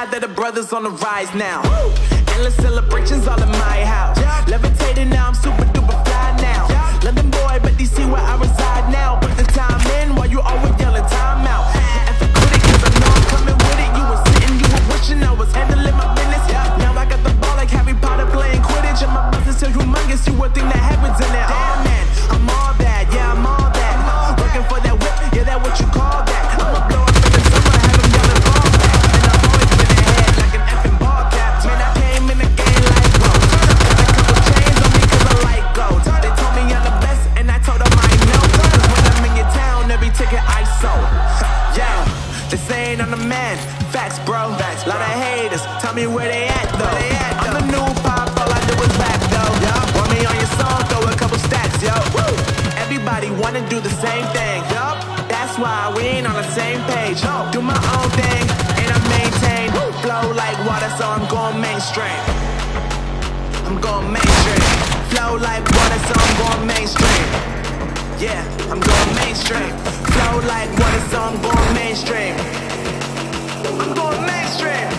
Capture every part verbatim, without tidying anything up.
glad that the brothers on the rise now. Woo! Endless celebrations all in my house. Yeah. Levitating now, I'm super duper fly now. Yeah. London boy, but D C where I reside now. Put the time in while you always yelling time out. And for critic, cause I know I'm coming with it. You were sitting, you were wishing I was handling my business. Yeah. Now I got the ball like Harry Potter playing Quidditch. And my business is humongous, you would think that happens in there. Damn man, I'm all that, yeah, I'm all that. Working for that whip, yeah, that what you call that. I'ma blow up in the summer, have them yelling ball back. And I've always been ahead like an effing ball cap. Man, I came in the game like gold. Got a couple chains on me cause I like gold. They told me I'm the best and I told them I know. Cause when I'm in your town, every ticket I sold. Yeah, they saying I'm the man. Facts, bro. Facts, lot of haters. Tell me where they at though. They at, I'm the new pop, all I do is rap though. Yeah. Want me on your song, throw a couple stacks, yo. Woo. Everybody wanna do the same thing. Yup. That's why we ain't on the same page. No. Do my own thing and I maintain. Woo. Flow like water, so I'm going mainstream. I'm going mainstream. Flow like water, so I'm going mainstream. Yeah, I'm going mainstream. Flow like water, so I'm going mainstream. I'm going mainstream.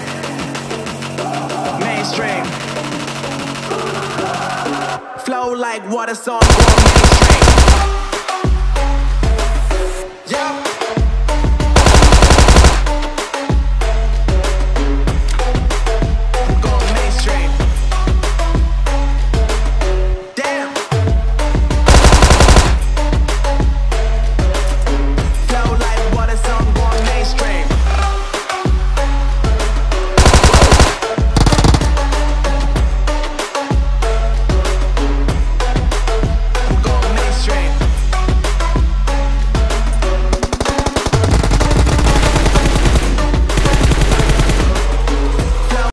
Mainstream. Flow like water, so I'm going mainstream.